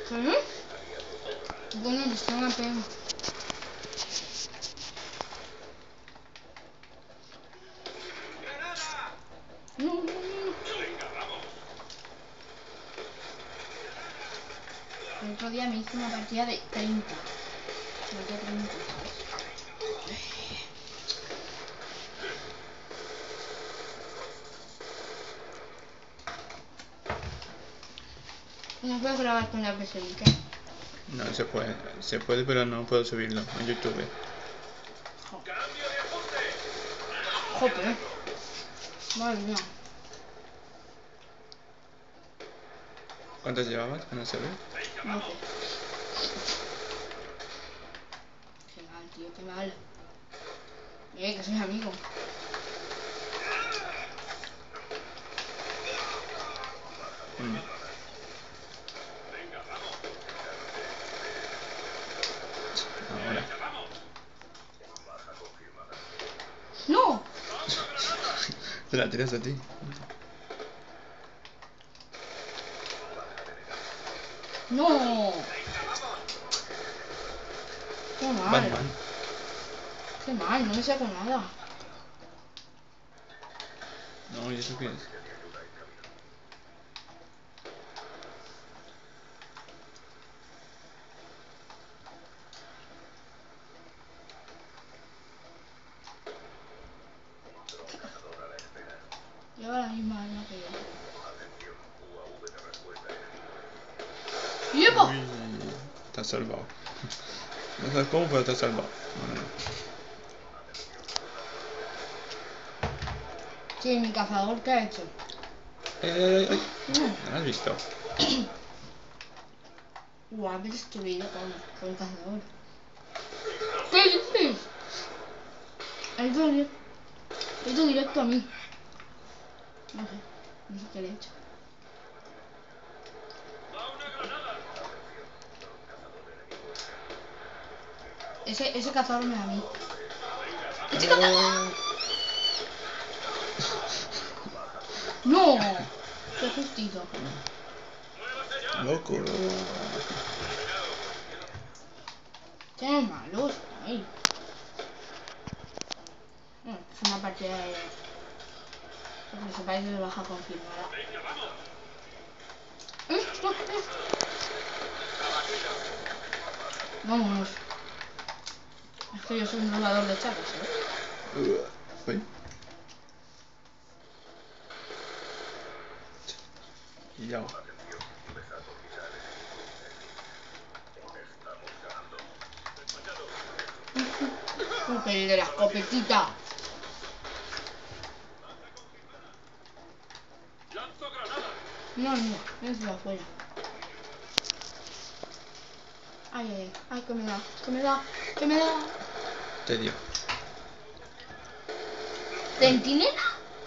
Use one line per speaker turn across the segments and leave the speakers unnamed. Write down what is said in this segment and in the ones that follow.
¿Qué? Bueno, está una pena. No, no, no. El otro día me hice una partida de 30. De 30, ¿sabes? No puedo grabar con la PSI, ¿qué?
No, se puede, pero no puedo subirlo en YouTube.
Jope. Madre mía.
¿Cuántas llevabas? No sé.
No sé. Qué mal, tío, qué mal. Que soy amigo.
Ahora.
¡No!
Te la tiras a ti.
¡No! ¡Qué mal!
Batman.
¡Qué mal! No me saco nada.
No, ¿y eso qué es?
Lleva la misma arma que yo. ¡Yepa!
Uy, te has salvado. No sabes cómo, pero te has salvado. Bueno.
Sí, mi cazador, ¿qué ha hecho?
Ay. ¿No lo has visto?
Guau, me he destruido con el cazador. ¿Qué dices? Ha ido directo a mí. No sé qué le he hecho. Ese cazador me da a mí. ¡Ese cazador! ¡No! ¡Qué justito!
Loco.
¡Qué malos! ¡Ay! Es una partida de... Porque sepáis de baja confirmada. Vámonos. Es que yo soy un jugador de chapas, ¿eh?
Uy. Y ya.
El de la escopetita. No, es de afuera. Ay, que me da.
Te dio.
¿Centinela?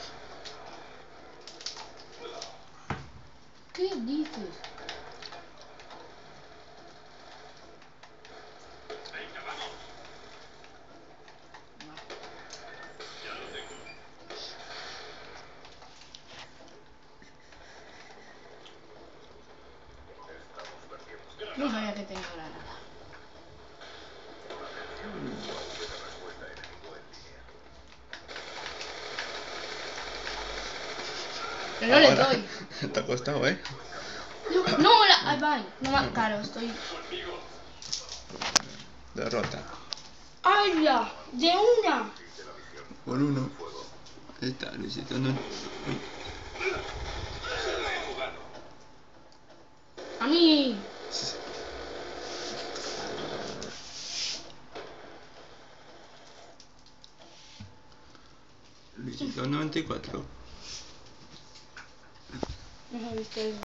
¿Qué dices? No sabía que tenía granada. Que no le
Ahora.
doy.
Te ha costado, ¿eh?
No, ahí va. No más caro, estoy.
Derrota.
¡Ay, ya! ¡De una!
Por uno. Ahí está, Luisito. No. Uy.
¡A mí!
Luisito 94.
No sabéis qué es.